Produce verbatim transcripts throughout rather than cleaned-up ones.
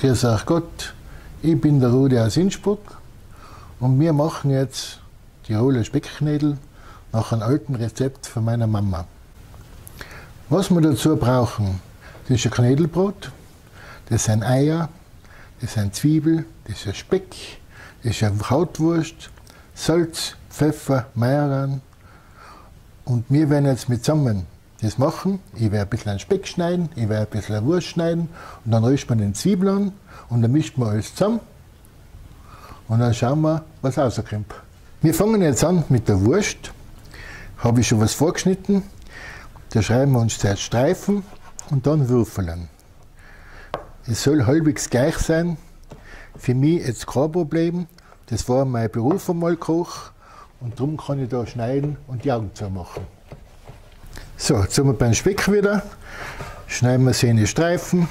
Grüß euch Gott, ich bin der Rudi aus Innsbruck und wir machen jetzt Tiroler Speckknödel nach einem alten Rezept von meiner Mama. Was wir dazu brauchen, das ist ein Knödelbrot, das sind Eier, das sind Zwiebel, das ist Speck, das ist eine Krautwurst, Salz, Pfeffer, Majoran. Und wir werden jetzt mit zusammen das machen. Ich werde ein bisschen Speck schneiden, ich werde ein bisschen Wurst schneiden und dann rösten wir den Zwiebeln an und dann mischen wir alles zusammen und dann schauen wir, was rauskommt. Wir fangen jetzt an mit der Wurst. Habe ich schon was vorgeschnitten. Da schreiben wir uns zuerst Streifen und dann Würfeln. Es soll halbwegs gleich sein. Für mich jetzt kein Problem. Das war mein Beruf einmal Koch und darum kann ich da schneiden und die Augen zumachen. So, jetzt sind wir beim Speck wieder. Schneiden wir sie in die Streifen.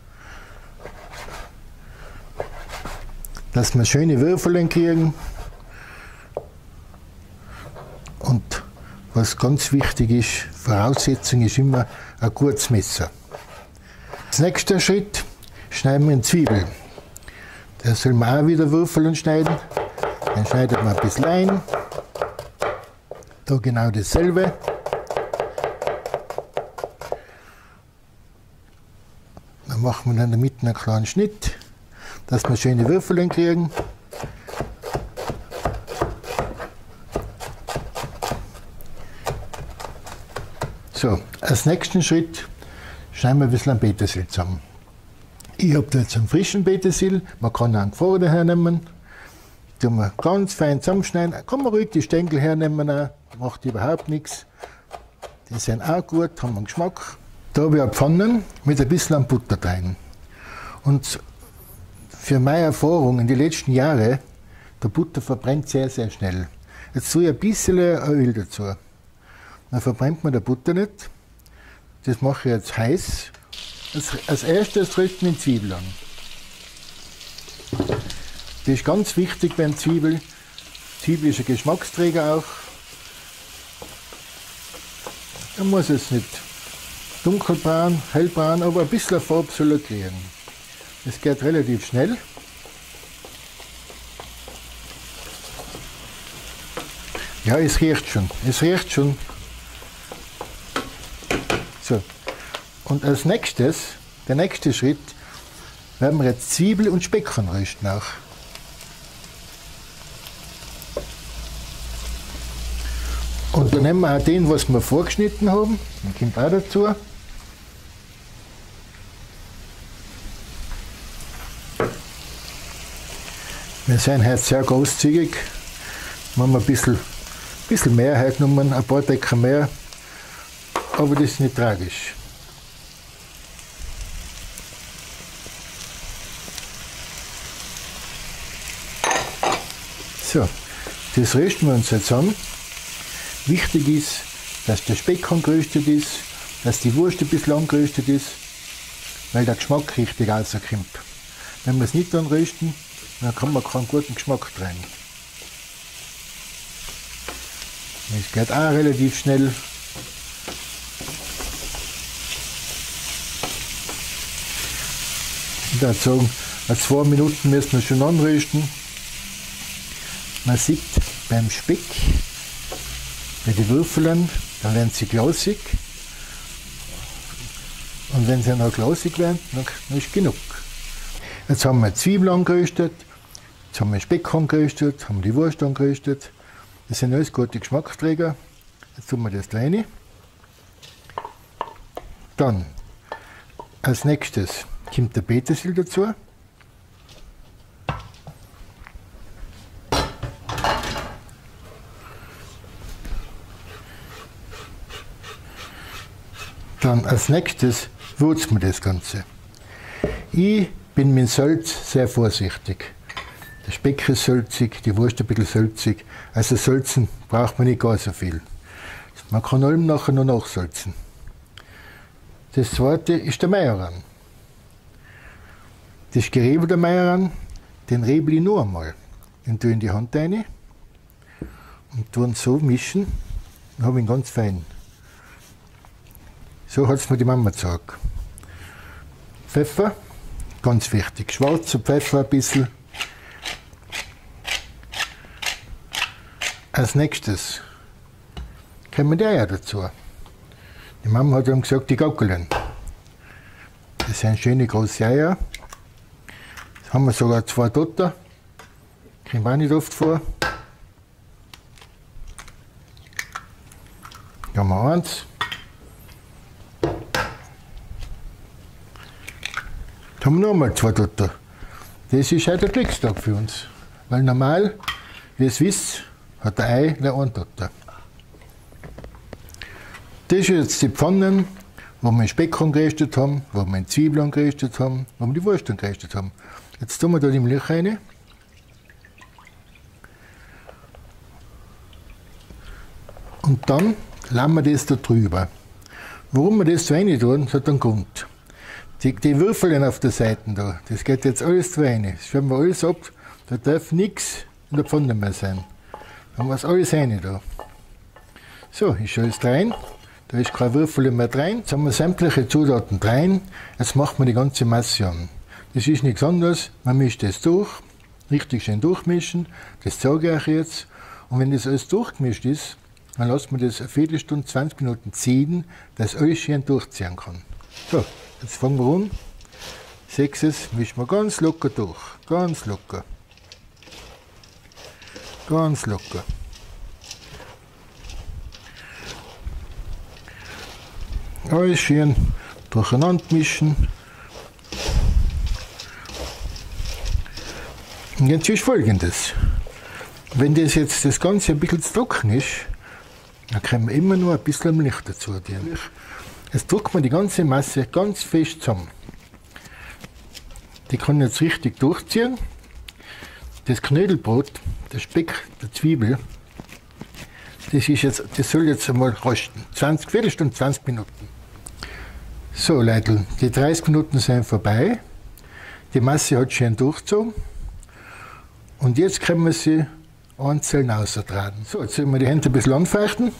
Dass wir schöne Würfel kriegen. Und was ganz wichtig ist, Voraussetzung ist immer ein gutes Messer. Als nächster Schritt schneiden wir eine Zwiebel. Da soll man auch wieder Würfel schneiden. Dann schneidet man ein bisschen ein. Da genau dasselbe. Dann machen wir in der Mitte einen kleinen Schnitt, dass wir schöne Würfel kriegen. So, als nächsten Schritt schneiden wir ein bisschen Petersil zusammen. Ich habe da jetzt einen frischen Petersil, man kann auch einen gefrorenen hernehmen. Den wir ganz fein zusammenschneiden. Kann man ruhig die Stängel hernehmen, auch. Macht überhaupt nichts. Die sind auch gut, haben einen Geschmack. Da habe ich eine Pfanne mit ein bisschen Butter drin. Und für meine Erfahrung in den letzten Jahren, der Butter verbrennt sehr, sehr schnell. Jetzt tue ich ein bisschen Öl dazu. Dann verbrennt man die Butter nicht. Das mache ich jetzt heiß. Als, als erstes rösten wir die Zwiebeln an. Das ist ganz wichtig beim Zwiebel. Zwiebel ist ein Geschmacksträger auch. Da muss es nicht dunkelbraun, hellbraun, aber ein bisschen Farbe soll er kriegen. Das geht relativ schnell. Ja, es riecht schon. Es riecht schon. So. Und als nächstes, der nächste Schritt, werden wir jetzt Zwiebel und Speck anrösten auch. Und dann nehmen wir auch den, was wir vorgeschnitten haben, den kommt auch dazu. Wir sind heute sehr großzügig, machen wir ein bisschen, bisschen mehr heute genommen, ein paar Decker mehr, aber das ist nicht tragisch. So, das rösten wir uns jetzt an. Wichtig ist, dass der Speck angeröstet ist, dass die Wurst ein bisschen angeröstet ist, weil der Geschmack richtig rauskommt. Wenn wir es nicht anrösten, dann kann man keinen guten Geschmack rein. Es geht auch relativ schnell. Ich würde sagen, zwei Minuten müssen wir schon anrösten. Man sieht beim Speck, bei den Würfeln, dann werden sie glasig. Und wenn sie noch glasig werden, dann ist genug. Jetzt haben wir Zwiebeln angeröstet, jetzt haben wir Speck angeröstet, haben die Wurst angeröstet. Das sind alles gute Geschmacksträger. Jetzt tun wir das rein. Dann als nächstes kommt der Petersil dazu. Dann als nächstes würzen wir das Ganze. Ich bin mit Salz sehr vorsichtig. Der Speck ist salzig, die Wurst ein bisschen salzig. Also salzen braucht man nicht gar so viel. Man kann allem nachher noch nachsalzen. Das zweite ist der Majoran. Das geriebelte Majoran, den rebel ich noch einmal. Den tue ich in die Hand rein und tue ihn so mischen. Dann habe ich ihn ganz fein. So hat es mir die Mama gesagt. Pfeffer, Ganz wichtig. Schwarzer Pfeffer ein bisschen. Als nächstes kommen die Eier dazu. Die Mama hat dann gesagt, die Gockeln. Das sind schöne große Eier. Jetzt haben wir sogar zwei Dotter. Kommt auch nicht oft vor. Hier haben wir eins. Jetzt haben wir nochmal zwei Dotter. Das ist halt der Glückstag für uns. Weil normal, wie ihr es wisst, hat der Ei der eine Tochter. Das ist jetzt die Pfannen, wo wir den Speck angeröstet haben, wo wir die Zwiebeln angeröstet haben, wo wir die Wurst angeröstet haben. Jetzt tun wir da die Milch rein. Und dann lassen wir das da drüber. Warum wir das so rein tun, das hat einen Grund. Die, die Würfel auf der Seite da, das geht jetzt alles da rein. Das schreiben wir alles ab, da darf nichts in der Pfanne mehr sein. Da haben wir das alles rein da. So, ist alles rein. Da ist kein Würfel mehr rein. Jetzt haben wir sämtliche Zutaten rein. Jetzt macht man die ganze Masse an. Das ist nichts anderes. Man mischt das durch, richtig schön durchmischen. Das zeige ich euch jetzt. Und wenn das alles durchgemischt ist, dann lässt man das eine Viertelstunde, zwanzig Minuten ziehen, dass alles schön durchziehen kann. So, jetzt fangen wir an. Seht ihr, mischen wir ganz locker durch. Ganz locker. Ganz locker. Alles schön durcheinander mischen. Und jetzt ist Folgendes. Wenn das jetzt das Ganze ein bisschen zu trocken ist, dann können wir immer nur ein bisschen Milch dazu tun. Jetzt drückt man die ganze Masse ganz fest zusammen. Die kann jetzt richtig durchziehen. Das Knödelbrot, der Speck, der Zwiebel, das, ist jetzt, das soll jetzt einmal rösten. zwanzig, Viertelstunde, zwanzig Minuten. So Leute, die dreißig Minuten sind vorbei. Die Masse hat schön durchgezogen. Und jetzt können wir sie einzeln austragen. So, jetzt sollen wir die Hände ein bisschen anfeuchten.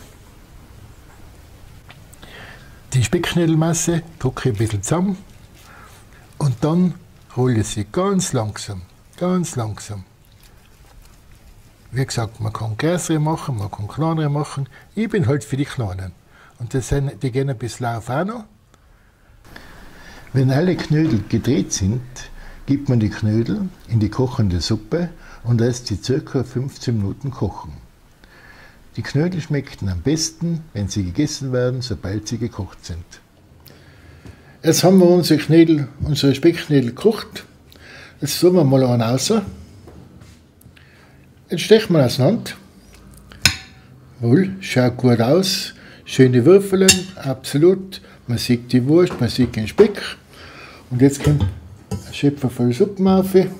Die Speckschnittelmasse drücke ich ein bisschen zusammen. Und dann rolle ich sie ganz langsam, ganz langsam. Wie gesagt, man kann größere machen, man kann kleinere machen. Ich bin halt für die Kleinen. Und das sind, die gehen ein bisschen auf auch noch. Wenn alle Knödel gedreht sind, gibt man die Knödel in die kochende Suppe und lässt sie ca. fünfzehn Minuten kochen. Die Knödel schmecken am besten, wenn sie gegessen werden, sobald sie gekocht sind. Jetzt haben wir unsere Knödel, unsere Speckknödel gekocht. Jetzt tun wir mal einen raus. Jetzt stechen wir auseinander. Wohl, schaut gut aus. Schöne Würfel, absolut. Man sieht die Wurst, man sieht den Speck. Und jetzt kommt ein Schöpfer voll Suppen auf. Geben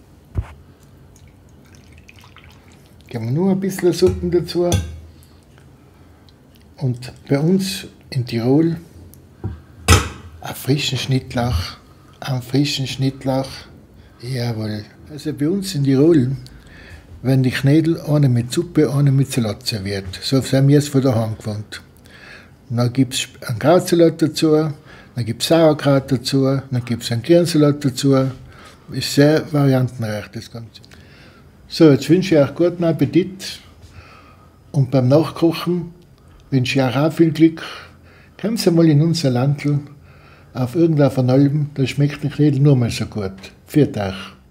wir nur ein bisschen Suppen dazu. Und bei uns in Tirol einen frischen Schnittlauch. Einen frischen Schnittlauch. Jawohl. Also bei uns in Tirol werden die Knödel eine mit Suppe, eine mit Salat serviert. So sind wir jetzt von daheim gewohnt. Dann gibt es einen Krautsalat dazu. Dann gibt es Sauerkraut dazu, dann gibt es einen Kirnsalat dazu. Ist sehr variantenreich, das Ganze. So, jetzt wünsche ich euch guten Appetit. Und beim Nachkochen wünsche ich euch auch viel Glück. Kommt Sie mal in unser Landl auf irgendeiner Alm, da schmeckt die Knödel nur mal so gut. Pfiat euch.